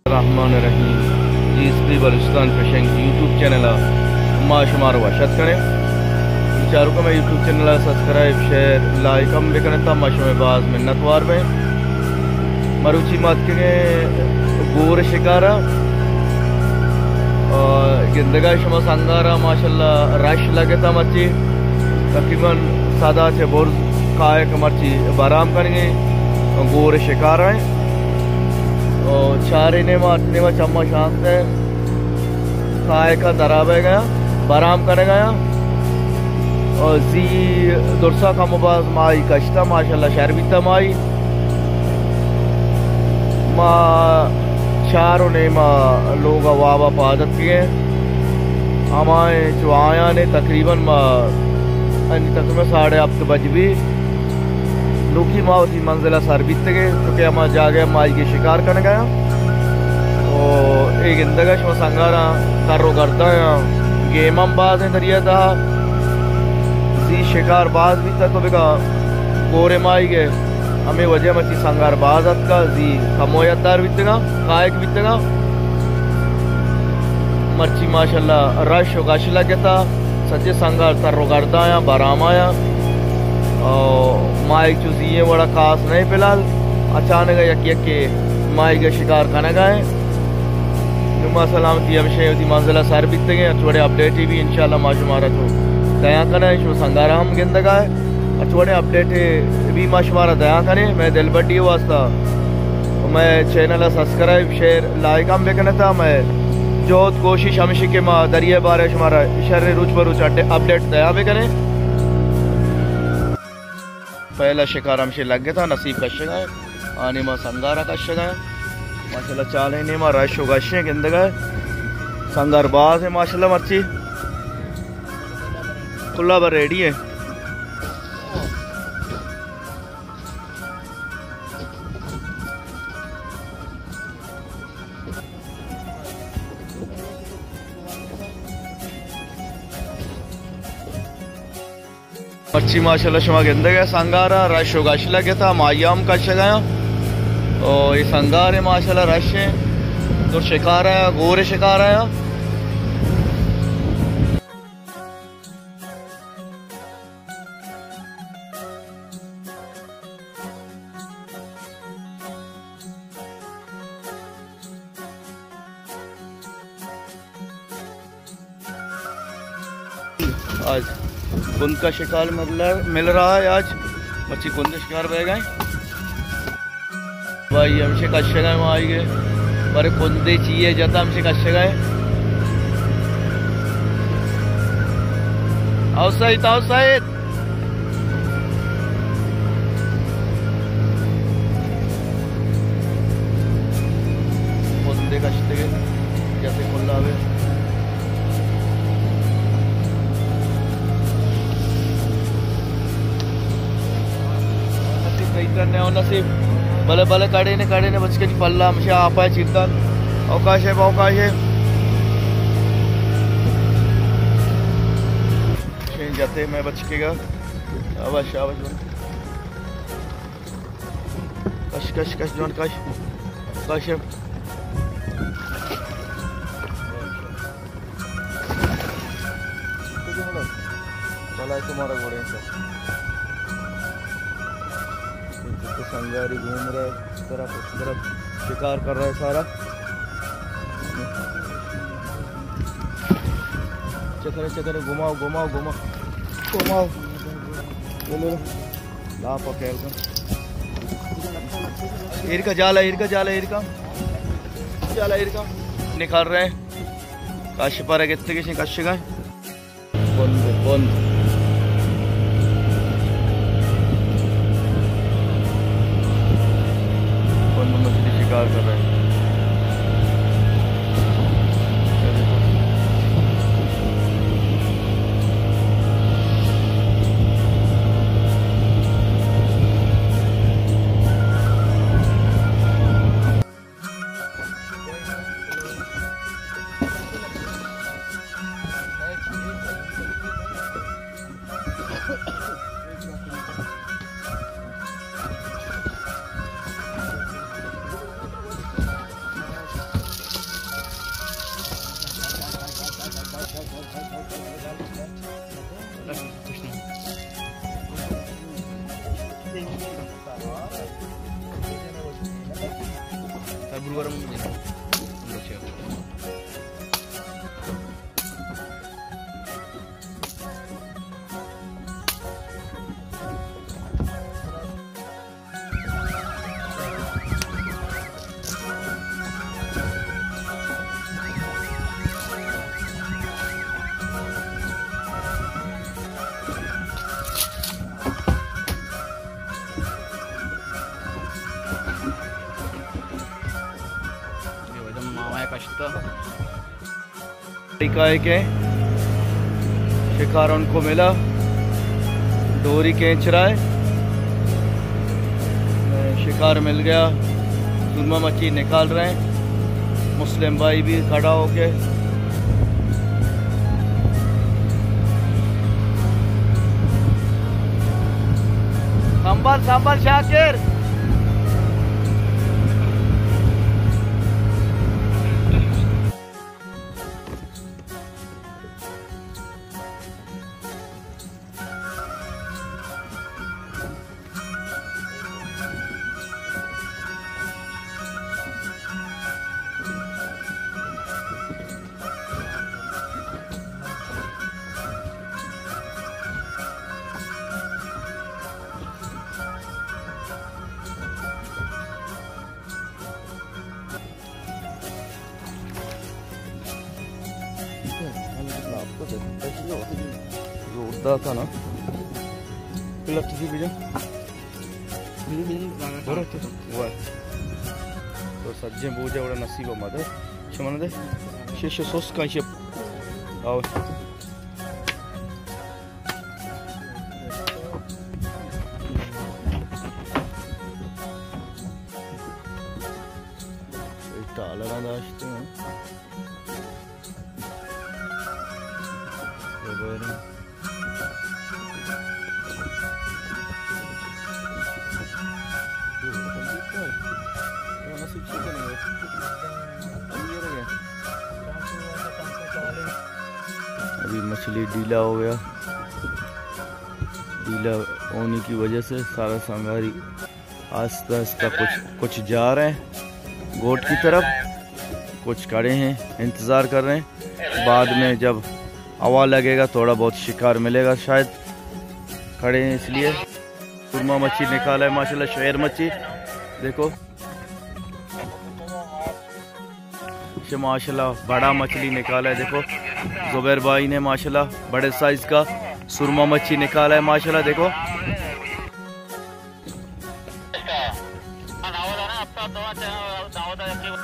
Rahman Rahim ji Baluchistan fishing YouTube channel मा शुमार वशत करें चारों को मैं YouTube channel subscribe share like हम भी करें तब बाज मिन्नतवार में मरुची मत के गोर शिकारा और गिंदगा शुमा संगारा माशाल्लाह रश लगे था मर्ची तकरीबन सादा से बोर काय मर्ची बाराम करेंगे गोर शिकारा है और चारे ने मारने में चम्मा शांत है काय का दराबे गया बाराम करे गया और जी दुरसा का मुबाज माई कश्ता माशाल्लाह शहर भी तमाई माँ चारों ने माँ लोग वाबा पादत किए हमारे जो आया ने तकरीबन तकरीबन 8:30 बज भी लुकी माँ थी मंजिला सर बीत गए क्योंकि हम जा गए माई के शिकार करने गया और एक इंदगा शो संगारा करो करता है गेम हम बाज है दरिया था जी शिकार बाज भी था तो बेका गोरे माई गए हमें वजह मची संगार बाजत का जी कमोयतदार बीतेगा कायक बीतेगा मर्ची माशाल्लाह रश गश लगे था सच्चे संगार तर्रो करता आया बाराम आया और माइक चूसिए बड़ा खास नहीं फिलहाल अचानक यक के माइक का शिकार करने गए जुम्मा सलामती हमशे मंजिला सर बीते गए थोड़े अपडेट भी इंशाल्लाह माशुमारा तो दया करें शो संगारा हम गिंदगा है और थोड़े अपडेट भी माशुमारा दया करें मैं दिल बड्डी वास्ता मैं चैनल सब्सक्राइब शेयर लाइक हम भी करना था मैं जो कोशिश हमेशा के माँ दरिया बारे शुमारा शर रुच बरुच अपडेट दया भी करें पहला शिकार हमसे लग गया था नसीब कश गए आने माँ संगारा कश गए माशाल्लाह चाले ने माँ रश गशे गिंद गए संगार बाज है माशाल्लाह मर्ची खुला बर रेडी है मच्छी माशाल्लाह शुमा गिंदे गए संगारा रश गश लगे था मायाम कश गया और ये संगार है माशाल्लाह रश है तो शिकार आया गोरे शिकार आया आज कुंद का शिकार मिल रहा है आज मच्छी कुंद शिकार बह गए भाई हमसे कश गए वहाँ आई गए पर कुंदे चाहिए जाता हमसे कश गए आओ सहित कुंदे कशते गए जैसे खुला हुए करने और नसीब भले भले कड़े ने बच के पल्ला हमसे आप है चिंतन अवकाश है जाते मैं बच के गा आवाज कश कश कश जोन कश कश चला तुम्हारा घोड़े से तो संगारी घूम रहा है इस तरफ शिकार कर रहा है सारा चक्कर घुमाओ बोलो ला पकड़ इरका जाला निकाल रहे हैं काश पर कितने किसी कश गए बंद शिकार कर रहे हैं गुरुवार काय के शिकार उनको मिला, डोरी खींच रहा है, शिकार मिल गया, सुरमा मच्छी निकाल रहे हैं। मुस्लिम भाई भी खड़ा होके संभल संभल शाकिर। जोरदार था ना तो सज्जे बूझे बड़ा नसीब मदे शमन शिष्य सोस का आओ टाला दाश्ते हैं अभी मछली ढीला हो गया, ढीला होने की वजह से सारा संगारी आस्ता आस्ता कुछ जा रहे हैं गोट की तरफ, कुछ खड़े हैं इंतज़ार कर रहे हैं। बाद में जब हवा लगेगा थोड़ा बहुत शिकार मिलेगा शायद, खड़े हैं इसलिए। सुरमा मच्छी निकाला है माशाल्लाह, शेर मच्छी देखो माशाल्लाह, बड़ा मछली निकाला है देखो। जुबैर भाई ने माशाल्लाह बड़े साइज का सुरमा मच्छी निकाला है माशाल्लाह देखो।